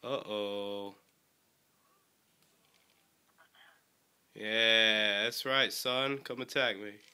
Uh-oh. Yeah, that's right, son. Come attack me.